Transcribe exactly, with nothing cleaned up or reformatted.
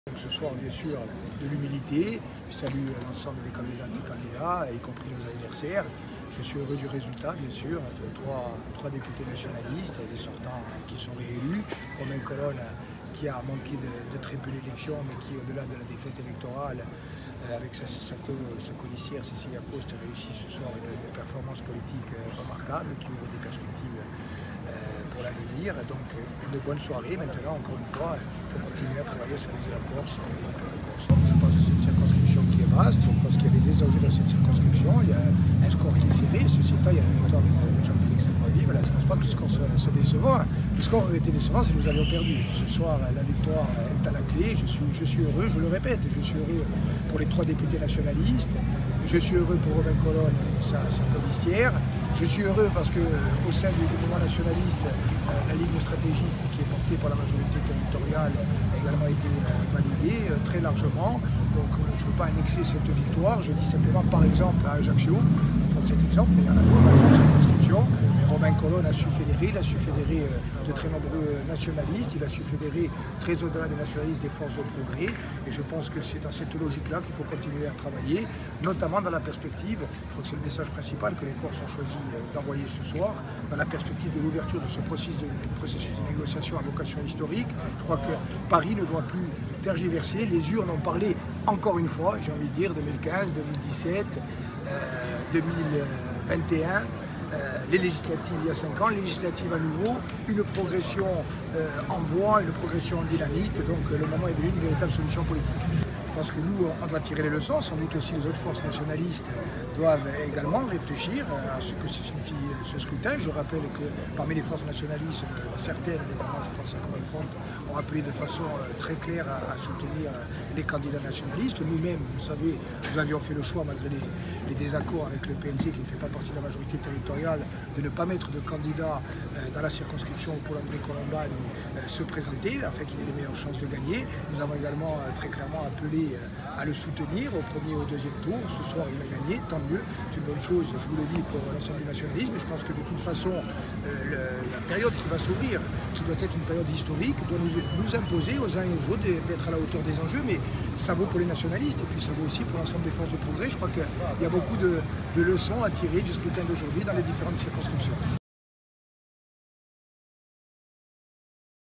Donc ce soir, bien sûr, de l'humilité. Je salue l'ensemble des candidats et candidats, y compris nos adversaires. Je suis heureux du résultat, bien sûr, de trois, trois députés nationalistes, des sortants qui sont réélus. Romain Colonne, qui a manqué de, de très peu d'élections, mais qui, au-delà de la défaite électorale, euh, avec sa, sa, sa colissière Cécilia Coste, réussit ce soir une, une performance politique euh, remarquable, qui ouvre des perspectives euh, pour l'avenir. Donc, une bonne soirée. Maintenant, encore une fois, il faut continuer à travailler sur les de la Corse. Je pense que c'est une circonscription qui est vaste. Je pense qu'il y avait des enjeux dans cette circonscription. Il y a un score qui est serré. Ceci étant, il y a la victoire de Jean-Félix Saint-Pauli. Voilà, je ne pense pas que le score soit, soit décevant. Le score aurait été décevant si nous avions perdu. Ce soir, la victoire est à la clé. Je suis, je suis heureux, je le répète, je suis heureux pour les trois députés nationalistes. Je suis heureux pour Romain Colonne et sa, sa colistière. Je suis heureux parce qu'au sein du gouvernement nationaliste, euh, la ligne stratégique qui est portée par la majorité territoriale a également été euh, validée euh, très largement. Donc euh, je ne veux pas annexer cette victoire. Je dis simplement, par exemple, à Ajaccio, pour prendre cet exemple, mais il y en a d'autres dans la circonscription. Romain Colonne a su fédérer, il a su fédérer euh, de très nombreux nationalistes, il a su fédérer très au-delà des nationalistes des forces de progrès. Et je pense que c'est dans cette logique-là qu'il faut continuer à travailler, notamment dans la perspective, je crois que c'est le message principal que les Corses ont choisi d'envoyer ce soir, dans la perspective de l'ouverture de ce processus de, processus de négociation à vocation historique. Je crois que Paris ne doit plus tergiverser. Les urnes ont parlé encore une fois, j'ai envie de dire, deux mille quinze, deux mille dix-sept, euh, deux mille vingt et un. Euh, les législatives il y a cinq ans, les législatives à nouveau, une progression euh, en voie, une progression en dynamique, donc euh, le moment est venu d'une véritable solution politique. Je pense que nous, on doit tirer les leçons, sans doute aussi les autres forces nationalistes doivent également réfléchir à ce que signifie ce scrutin. Je rappelle que parmi les forces nationalistes, certaines, notamment je pense à Common Front, ont appelé de façon très claire à, à soutenir les candidats nationalistes. Nous-mêmes, vous savez, nous avions fait le choix, malgré les, les désaccords avec le P N C qui ne fait pas partie de la majorité territoriale, de ne pas mettre de candidat dans la circonscription où Paul-André Colombani se présenter, afin qu'il ait les meilleures chances de gagner. Nous avons également très clairement appelé à le soutenir au premier et au deuxième tour. Ce soir, il a gagné, tant mieux. C'est une bonne chose, je vous le dis, pour l'ensemble du nationalisme. Je pense que de toute façon, euh, le, la période qui va s'ouvrir, qui doit être une période historique, doit nous, nous imposer aux uns et aux autres d'être à la hauteur des enjeux. Mais ça vaut pour les nationalistes et puis ça vaut aussi pour l'ensemble des forces de progrès. Je crois qu'il y a beaucoup de, de leçons à tirer du scrutin d'aujourd'hui dans les différentes circonscriptions.